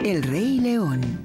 El Rey León.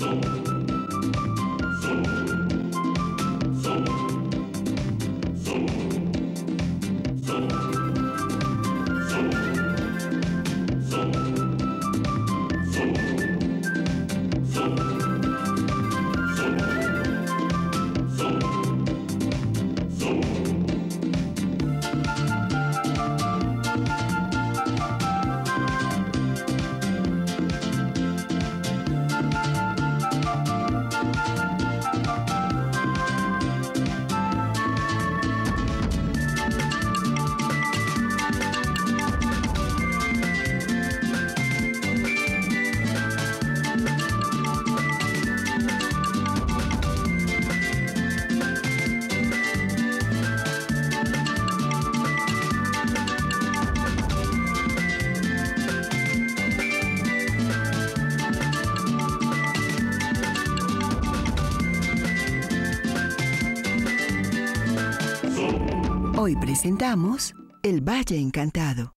Hoy presentamos El Valle Encantado.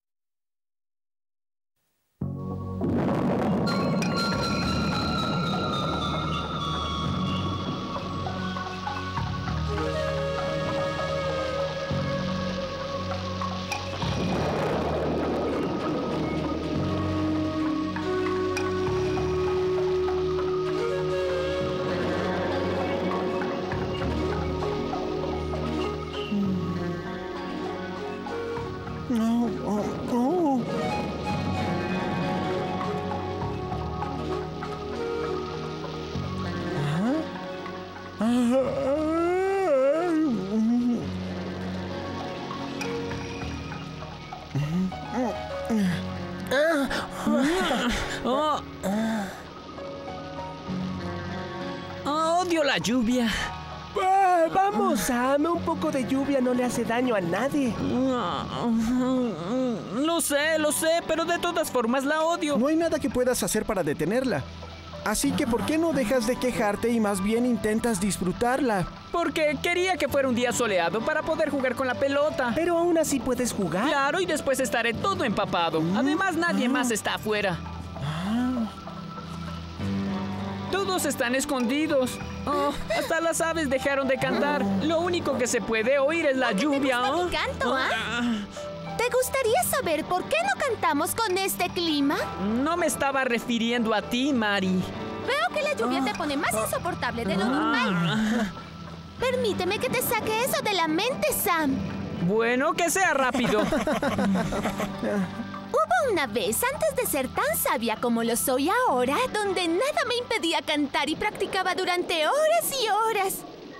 Odio la lluvia. Vamos, Sam. Un poco de lluvia no le hace daño a nadie. Lo sé, pero de todas formas la odio. No hay nada que puedas hacer para detenerla. Así que, ¿por qué no dejas de quejarte y más bien intentas disfrutarla? Porque quería que fuera un día soleado para poder jugar con la pelota. Pero aún así puedes jugar. Claro, y después estaré todo empapado. Además, nadie más está afuera. Todos están escondidos. Hasta las aves dejaron de cantar. Lo único que se puede oír es la lluvia. ¿Te gusta mi canto, ¿Te gustaría saber por qué no cantamos con este clima? No me estaba refiriendo a ti, Mari. Veo que la lluvia te pone más insoportable de lo normal. Permíteme que te saque eso de la mente, Sam. Bueno, que sea rápido. Hubo una vez, antes de ser tan sabia como lo soy ahora, donde nada me impedía cantar y practicaba durante horas y horas.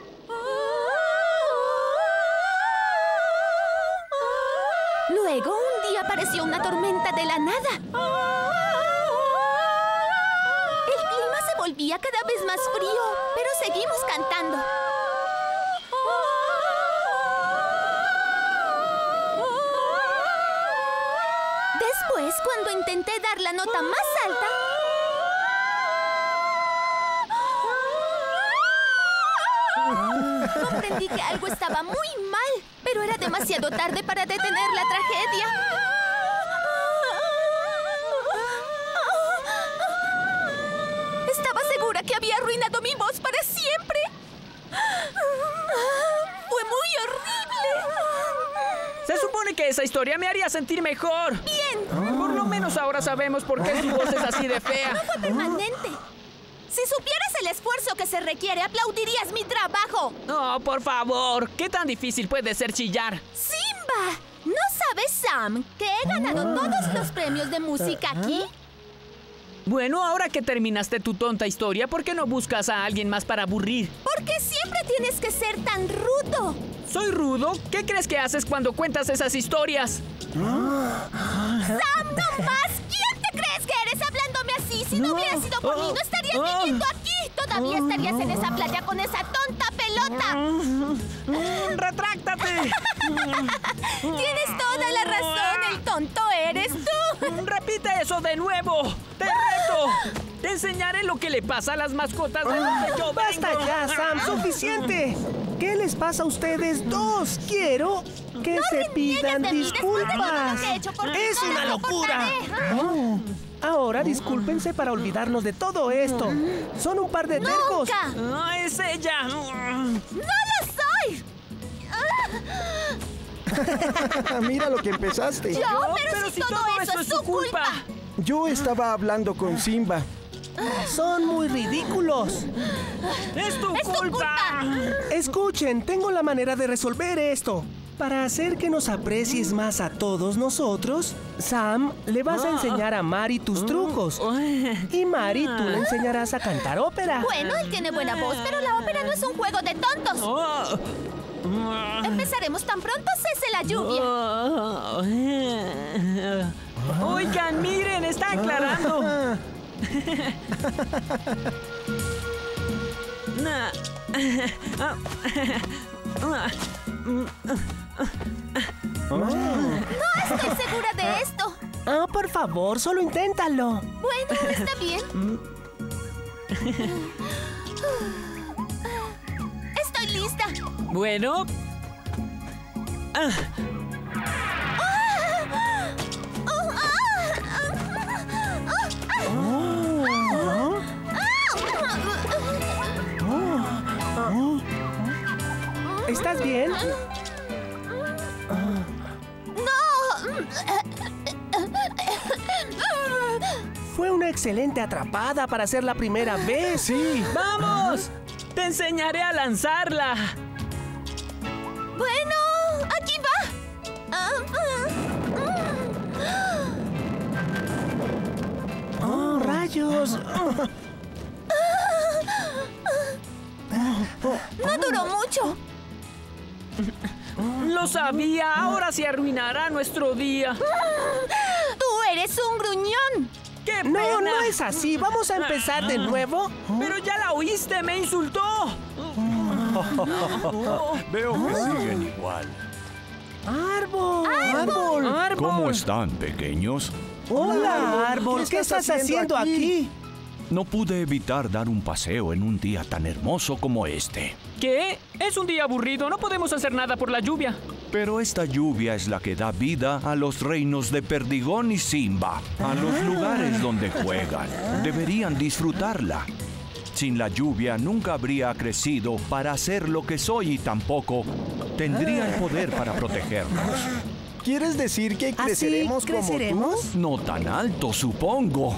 Luego, un día apareció una tormenta de la nada. El clima se volvía cada vez más frío, pero seguimos cantando. Después, cuando intenté dar la nota más alta, comprendí que algo estaba muy mal, pero era demasiado tarde para detener la tragedia. Estaba segura que había arruinado mi voz para siempre. Fue muy horrible. Se supone que esa historia me haría sentir mejor. Bien. Por lo menos ahora sabemos por qué tu voz es así de fea. No fue permanente. Si supieras el esfuerzo que se requiere, aplaudirías mi trabajo. Oh, por favor. ¿Qué tan difícil puede ser chillar? ¡Simba! ¿No sabes, Sam, que he ganado todos los premios de música aquí? Bueno, ahora que terminaste tu tonta historia, ¿por qué no buscas a alguien más para aburrir? ¿Por qué siempre tienes que ser tan rudo? ¿Soy rudo? ¿Qué crees que haces cuando cuentas esas historias? ¡Sam, no más! ¿Quién te crees que eres hablándome así? Si no hubiera sido por mí, no estarías viviendo aquí. Todavía estarías en esa playa con esa tonta pelota. ¡Retráctate! Tienes toda la razón. El tonto eres tú. ¡Repite eso de nuevo! ¡Te reto! ¡Te enseñaré lo que le pasa a las mascotas de donde yo vengo! ¡Basta ya, Sam! ¡Suficiente! ¿Qué les pasa a ustedes dos? Quiero que se pidan disculpas. ¡Es una locura! Ahora discúlpense para olvidarnos de todo esto. Son un par de tercos. ¡Nunca! ¡Es ella! ¡No lo soy! Mira lo que empezaste. ¡Yo! Pero si todo eso es su culpa. Yo estaba hablando con Simba. Son muy ridículos. ¡Es tu culpa! Escuchen, tengo la manera de resolver esto. Para hacer que nos aprecies más a todos nosotros, Sam, le vas a enseñar a Mari tus trucos. Y Mari, tú le enseñarás a cantar ópera. Bueno, él tiene buena voz, pero la ópera no es un juego de tontos. Empezaremos tan pronto cese la lluvia. Oigan, miren, está aclarando. No estoy segura de esto. Ah, por favor, solo inténtalo. Bueno, está bien. Estoy lista. Bueno. ¿Estás bien? Fue una excelente atrapada para ser la primera vez. Sí. ¡Vamos! ¡Te enseñaré a lanzarla! Bueno, aquí va. ¡Oh, rayos! No duró mucho. ¡Lo sabía! Ahora se arruinará nuestro día. Tú eres un gruñón. ¡Qué No, pena! no es así. ¿Vamos a empezar de nuevo? ¡Pero ya la oíste! ¡Me insultó! Veo que siguen igual. ¡Árbol! ¡Árbol! ¿Cómo están, pequeños? ¡Hola, Árbol! ¿Qué estás haciendo aquí? No pude evitar dar un paseo en un día tan hermoso como este. ¿Qué? Es un día aburrido. No podemos hacer nada por la lluvia. Pero esta lluvia es la que da vida a los reinos de Perdigón y Simba, a los lugares donde juegan. Deberían disfrutarla. Sin la lluvia nunca habría crecido para ser lo que soy y tampoco tendría el poder para protegernos. ¿Quieres decir que ¿Así creceremos como creceremos? No tan alto, supongo.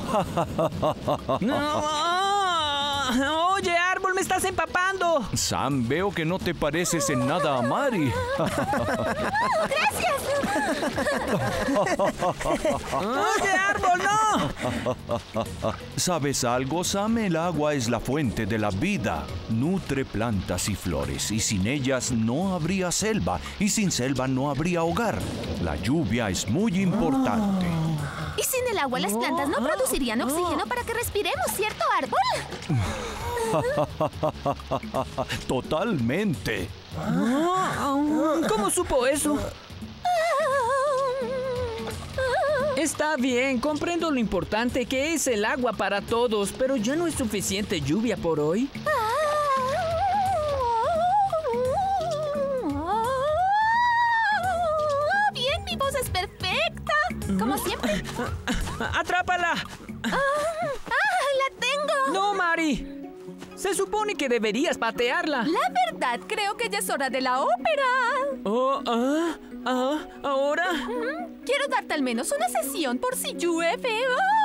¡No! ¡Oye, Árbol, me estás empapando! Sam, veo que no te pareces en nada a Mari. ¡Oye, Árbol, no! ¿Sabes algo, Sam? El agua es la fuente de la vida. Nutre plantas y flores, y sin ellas no habría selva, y sin selva no habría hogar. La lluvia es muy importante. Y sin el agua las plantas no producirían oxígeno para que respiremos, ¿cierto, Árbol? Totalmente. ¿Cómo supo eso? Está bien, comprendo lo importante que es el agua para todos, pero ya no es suficiente lluvia por hoy. Bien, mi voz es perfecta. Como siempre. ¡Atrápala! ¡La tengo! ¡No, Mari! Se supone que deberías patearla. La verdad, creo que ya es hora de la ópera. ¿Ahora? Quiero darte al menos una sesión por si llueve.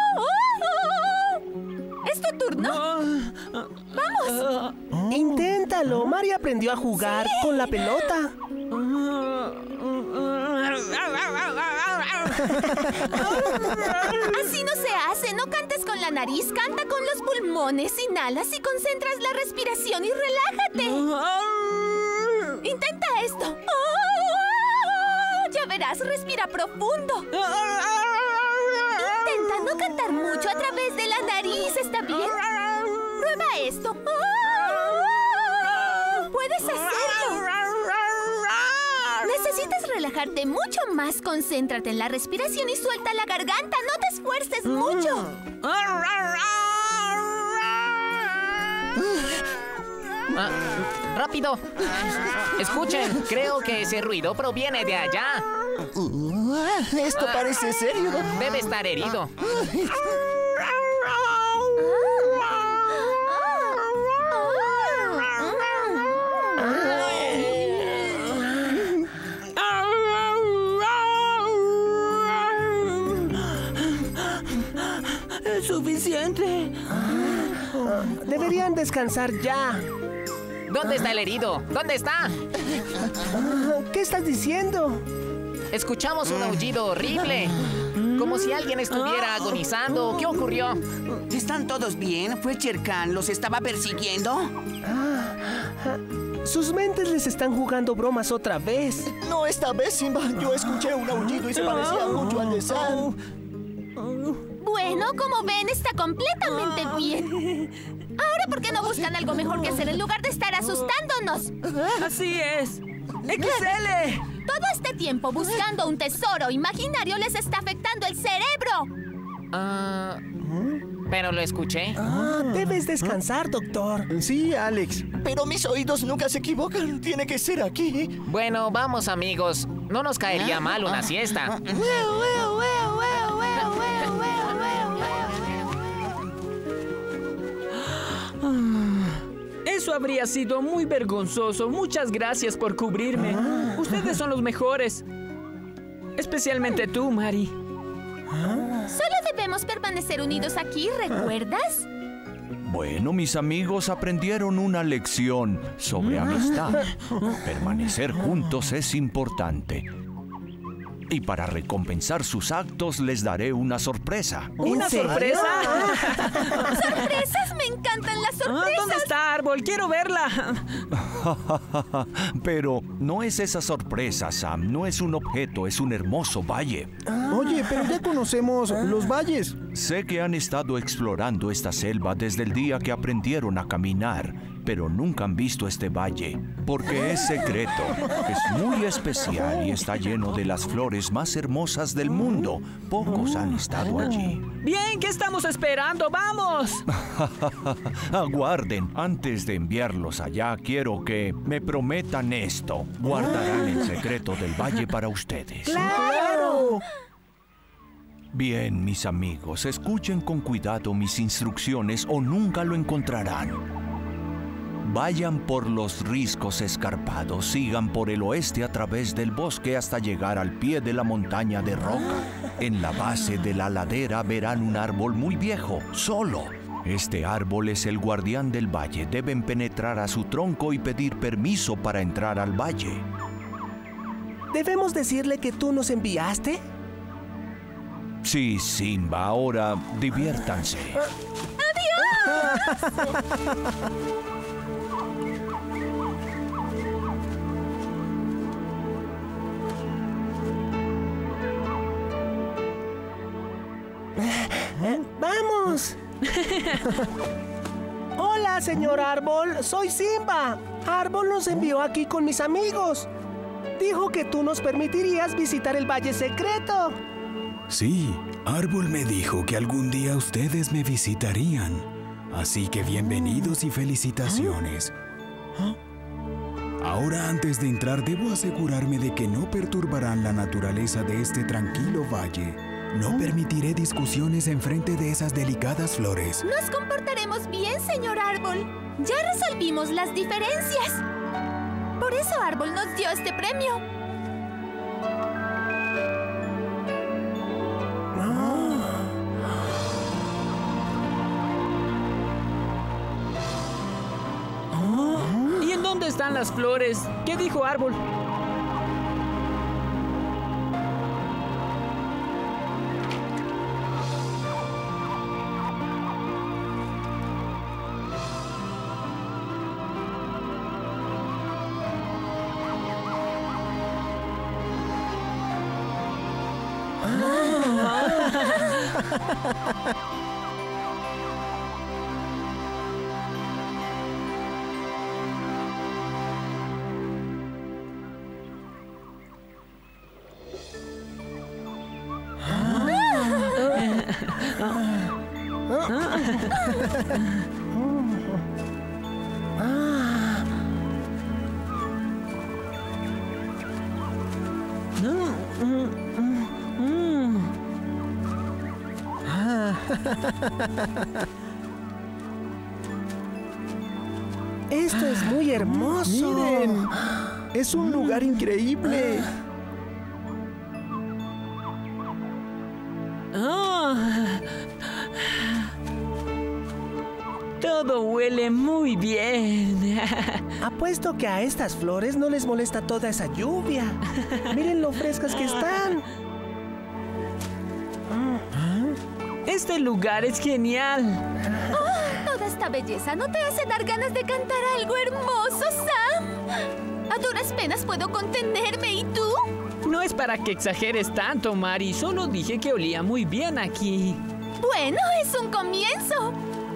¿Es tu turno? ¡Vamos! Inténtalo. Mari aprendió a jugar con la pelota. Así no se hace. No cantes con la nariz. Canta con los pulmones. Inhalas y concentras la respiración y relájate. Intenta esto. Ya verás, respira profundo. Intenta no cantar mucho a través de la nariz, ¿está bien? Prueba esto. Puedes hacerlo. Necesitas relajarte mucho más. Concéntrate en la respiración y suelta la garganta. No te esfuerces mucho. ¡Rápido! Escuchen, creo que ese ruido proviene de allá. Esto parece serio. Debe estar herido. Es suficiente. Deberían descansar ya. ¿Dónde está el herido? ¿Dónde está? ¿Qué estás diciendo? Escuchamos un aullido horrible. Como si alguien estuviera agonizando. ¿Qué ocurrió? ¿Están todos bien? ¿Fue Shere Khan? ¿Los estaba persiguiendo? Sus mentes les están jugando bromas otra vez. No, esta vez, Simba. Yo escuché un aullido y se parecía mucho al de Sam. Bueno, como ven, está completamente bien. Ahora, ¿por qué no buscan algo mejor que hacer en lugar de estar asustándonos? Así es. ¡XL! Todo este tiempo buscando un tesoro imaginario les está afectando el cerebro. Pero lo escuché. Debes descansar, doctor. Sí, Alex. Pero mis oídos nunca se equivocan. Tiene que ser aquí. Bueno, vamos, amigos. No nos caería mal una siesta. Eso habría sido muy vergonzoso. Muchas gracias por cubrirme. Ustedes son los mejores. Especialmente tú, Mari. Solo debemos permanecer unidos aquí, ¿recuerdas? Bueno, mis amigos aprendieron una lección sobre amistad. Permanecer juntos es importante. Y para recompensar sus actos les daré una sorpresa. ¿Una sorpresa? ¡Sorpresas! ¡Me encantan las sorpresas! ¿Dónde está Árbol? ¡Quiero verla! Pero no es esa sorpresa, Sam. No es un objeto, es un hermoso valle. Oye, pero ya conocemos los valles. Sé que han estado explorando esta selva desde el día que aprendieron a caminar, pero nunca han visto este valle, porque es secreto. Es muy especial y está lleno de las flores más hermosas del mundo. Pocos han estado allí. Bien, ¿qué estamos esperando? ¡Vamos! Aguarden. Antes de enviarlos allá, quiero que me prometan esto. Guardarán el secreto del valle para ustedes. ¡Claro! Bien, mis amigos, escuchen con cuidado mis instrucciones o nunca lo encontrarán. Vayan por los riscos escarpados, sigan por el oeste a través del bosque hasta llegar al pie de la montaña de roca. En la base de la ladera verán un árbol muy viejo, solo. Este árbol es el guardián del valle. Deben penetrar a su tronco y pedir permiso para entrar al valle. ¿Debemos decirle que tú nos enviaste? Sí, Simba, ahora diviértanse. ¡Vamos! Hola, señor Árbol. Soy Simba. Árbol nos envió aquí con mis amigos. Dijo que tú nos permitirías visitar el Valle Secreto. Sí, Árbol me dijo que algún día ustedes me visitarían. Así que bienvenidos y felicitaciones. Ahora, antes de entrar, debo asegurarme de que no perturbarán la naturaleza de este tranquilo valle. No permitiré discusiones enfrente de esas delicadas flores. Nos comportaremos bien, señor Árbol. Ya resolvimos las diferencias. Por eso Árbol nos dio este premio. ¿Y en dónde están las flores? ¿Qué dijo Árbol? Esto es muy hermoso. ¡Miren! Es un lugar increíble. Todo huele muy bien. Apuesto que a estas flores no les molesta toda esa lluvia. Miren lo frescas que están. Este lugar es genial. Toda esta belleza no te hace dar ganas de cantar algo hermoso, Sam. A duras penas puedo contenerme, ¿y tú? No es para que exageres tanto, Mari. Solo dije que olía muy bien aquí. Bueno, es un comienzo.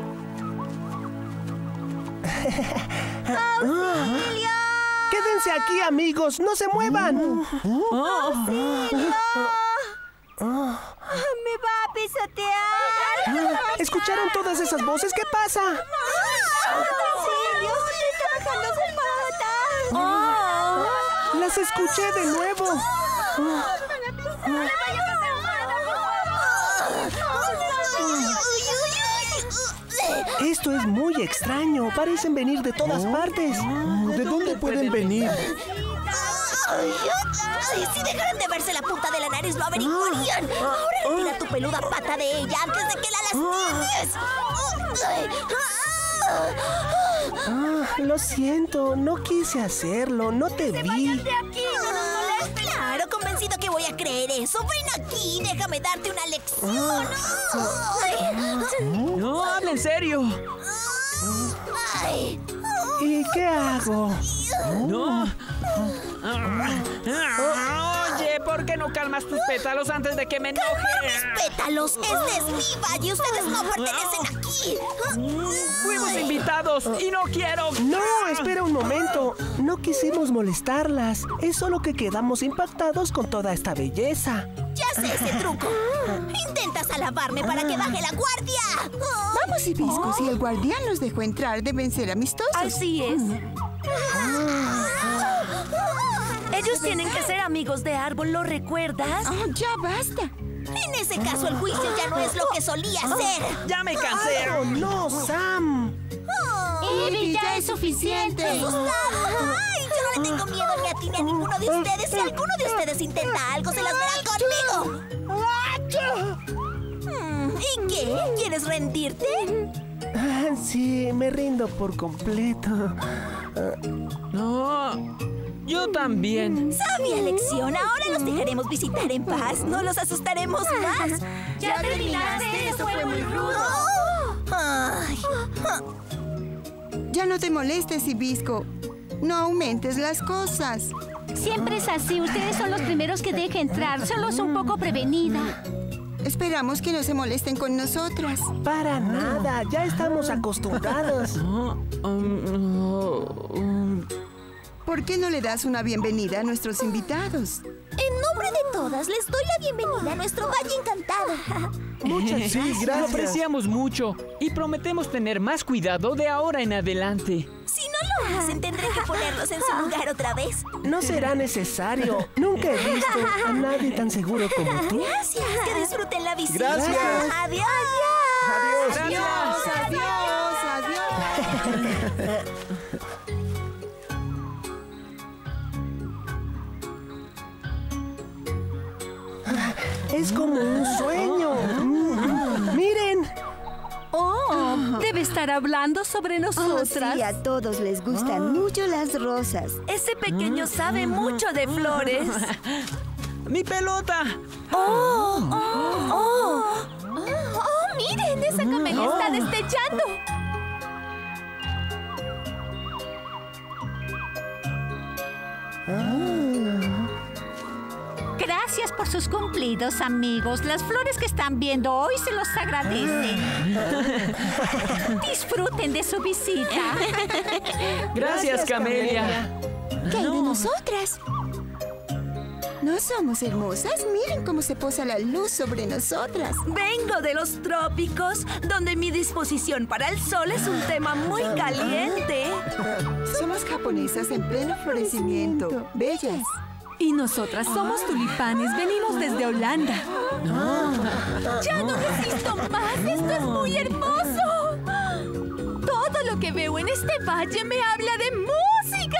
¡Auxilio! ¡Quédense aquí, amigos! ¡No se muevan! ¡Auxilio! ¡Me va a pisotear! ¿Escucharon todas esas voces? ¿Qué pasa? ¡Auxilio! ¡Está bajando su pata! ¡Las escuché de nuevo! Esto es muy extraño. Parecen venir de todas partes. ¿De dónde pueden venir? Si dejaran de verse la punta de la nariz, lo averiguarían. Ahora retira tu peluda pata de ella antes de que la lastimes. Lo siento, no quise hacerlo, no te vi. Claro, convencido que voy a creer eso. Ven aquí, déjame darte una lección. No, habla en serio. ¿Y qué hago? No. Oye, ¿por qué no calmas tus pétalos antes de que me enoje? ¡Mis pétalos! ¡Este es mi valle! ¡Ustedes no pertenecen aquí! Fuimos invitados y no quiero. No, espera un momento. No quisimos molestarlas. Es solo que quedamos impactados con toda esta belleza. ¡Ya sé ese truco! ¡Intentas alabarme para que baje la guardia! Vamos, Hibisco, si el guardián los dejó entrar, deben ser amistosos. Así es. Ellos tienen que ser amigos de árbol, ¿lo recuerdas? Oh, ya basta. En ese caso, el juicio ya no es lo que solía ser. ¡Ya me cansé! ¡Oh, no, Sam! ¡Ivy, ya es suficiente! ¡Ay, yo no le tengo miedo ni a ti ni a ninguno de ustedes! Si alguno de ustedes intenta algo, se las verá conmigo. ¿Y qué? ¿Quieres rendirte? Sí, me rindo por completo. No, yo también. Sabia lección. Ahora los dejaremos visitar en paz. No los asustaremos más. ¡Ya terminaste! ¡Eso fue muy rudo! Ay. Ya no te molestes, Hibisco. No aumentes las cosas. Siempre es así. Ustedes son los primeros que deja entrar. Solo es un poco prevenida. Esperamos que no se molesten con nosotras. Para nada, ya estamos acostumbrados. ¿Por qué no le das una bienvenida a nuestros invitados? En nombre de todas, les doy la bienvenida a nuestro Valle Encantado. Muchas gracias. Lo apreciamos mucho y prometemos tener más cuidado de ahora en adelante. Si no lo hacen, tendré que ponerlos en su lugar otra vez. No será necesario. Nunca he visto a nadie tan seguro como tú. Gracias. Que disfruten la visita. Gracias. Adiós. Adiós. Adiós. Es como un sueño. ¡Miren! ¡Oh! Debe estar hablando sobre nosotras. Sí, a todos les gustan mucho las rosas. Ese pequeño sabe mucho de flores. ¡Mi pelota! ¡Miren! ¡Esa camelia está destellando! Gracias por sus cumplidos, amigos. Las flores que están viendo hoy se los agradecen. Disfruten de su visita. Gracias, Camelia. ¿Qué hay de nosotras? ¿No somos hermosas? Miren cómo se posa la luz sobre nosotras. Vengo de los trópicos, donde mi disposición para el sol es un tema muy caliente. Somos japonesas en pleno florecimiento. Bellas. Y nosotras somos tulipanes, venimos desde Holanda. ¡Ya no resisto más! ¡Esto es muy hermoso! Todo lo que veo en este valle me habla de música.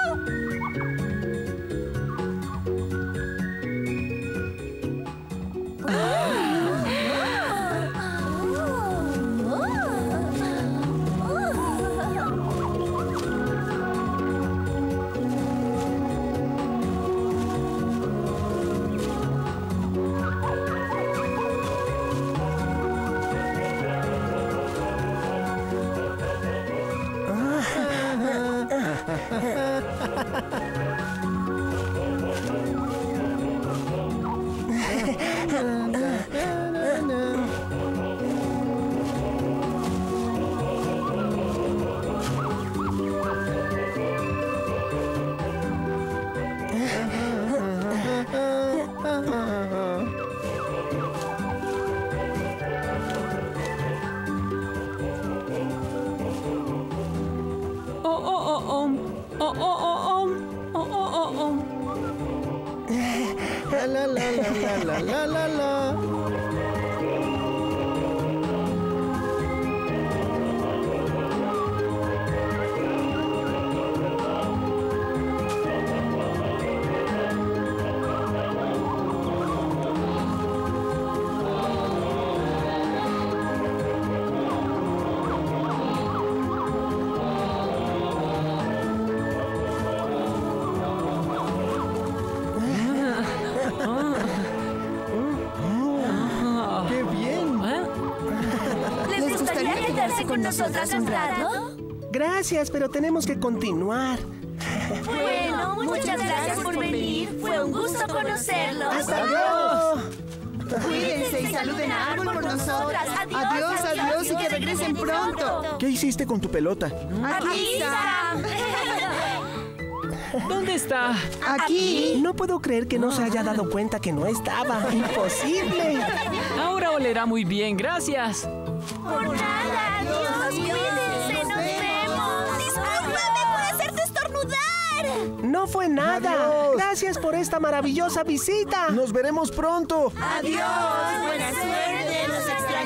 La la la la la la la. Con nosotras un rato. Gracias, pero tenemos que continuar. Bueno, muchas gracias por venir. Fue un gusto conocerlos. ¡Hasta luego! Cuídense y saluden a Árbol por nosotras. Adiós, adiós y que regresen pronto. ¿Qué hiciste con tu pelota? Aquí está. ¿Dónde está? Aquí. No puedo creer que no se haya dado cuenta que no estaba. ¡Imposible! Ahora olerá muy bien, gracias. Por nada, adiós, cuídense, nos vemos. Discúlpame por hacerte estornudar. No fue nada. Adiós. Gracias por esta maravillosa visita. Nos veremos pronto. Adiós, buena suerte, los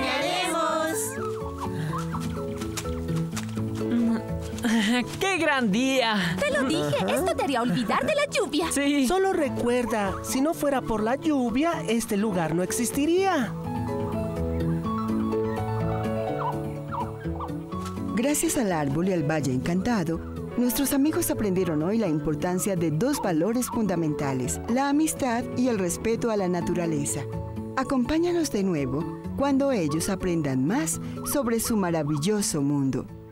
extrañaremos. ¡Qué gran día! Te lo dije, esto te haría olvidar de la lluvia. Sí. Solo recuerda, si no fuera por la lluvia, este lugar no existiría. Gracias al árbol y al Valle Encantado, nuestros amigos aprendieron hoy la importancia de dos valores fundamentales, la amistad y el respeto a la naturaleza. Acompáñanos de nuevo cuando ellos aprendan más sobre su maravilloso mundo.